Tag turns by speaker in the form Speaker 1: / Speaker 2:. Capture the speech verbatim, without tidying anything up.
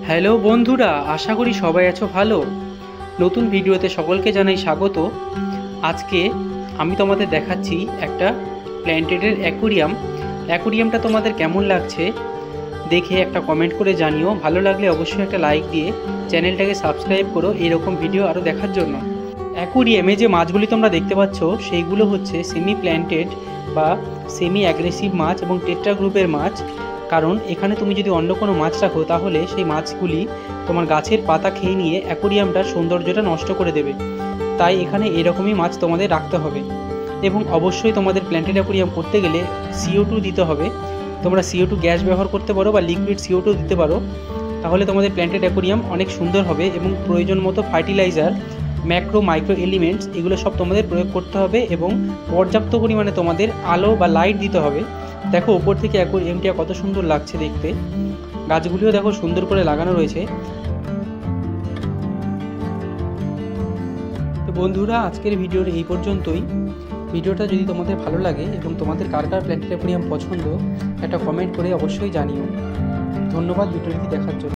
Speaker 1: Hello বন্ধুরা, আশা করি সবাই আছো ভালো। নতুন ভিডিওতে সকলকে জানাই স্বাগত। আজকে আমি তোমাদের দেখাচ্ছি একটা প্ল্যান্টেডের অ্যাকোরিয়াম। অ্যাকোরিয়ামটা তোমাদের কেমন লাগছে দেখে একটা কমেন্ট করে জানিও। ভালো লাগলে অবশ্যই একটা লাইক দিয়ে চ্যানেলটাকে সাবস্ক্রাইব করো এরকম ভিডিও আরও দেখার জন্য। অ্যাকোরিয়ামে যে মাছগুলি তোমরা দেখতে পাচ্ছ সেইগুলো হচ্ছে সেমি প্ল্যান্টেড বা সেমি অ্যাগ্রেসিভ মাছ এবং টেট্রা গ্রুপের মাছ। কারণ এখানে তুমি যদি অন্য কোনো মাছ রাখো তাহলে সেই মাছগুলি তোমার গাছের পাতা খেয়ে নিয়ে অ্যাকোরিয়ামটার সৌন্দর্যটা নষ্ট করে দেবে। তাই এখানে এরকমই মাছ তোমাদের রাখতে হবে এবং অবশ্যই তোমাদের প্ল্যান্টেড অ্যাকোরিয়াম করতে গেলে সিও টু দিতে হবে। তোমরা সিও টু গ্যাস ব্যবহার করতে পারো বা লিকুইড সিও টু দিতে পারো, তাহলে তোমাদের প্ল্যান্টেড অ্যাকোরিয়াম অনেক সুন্দর হবে। এবং প্রয়োজন মতো ফার্টিলাইজার, ম্যাক্রো মাইক্রো এলিমেন্টস এগুলো সব তোমাদের প্রয়োগ করতে হবে এবং পর্যাপ্ত পরিমাণে তোমাদের আলো বা লাইট দিতে হবে। দেখো ওপর থেকে অ্যাকোরিয়ামটা কত সুন্দর লাগছে দেখতে, গাছগুলিও দেখো সুন্দর করে লাগানো রয়েছে। তো বন্ধুরা, আজকের ভিডিওর এই পর্যন্তই। ভিডিওটা যদি তোমাদের ভালো লাগে এবং তোমাদের কার কার প্ল্যান্টেড অ্যাকোরিয়াম পছন্দ একটা কমেন্ট করে অবশ্যই জানিও। ধন্যবাদ ভিডিওটি দেখার জন্য।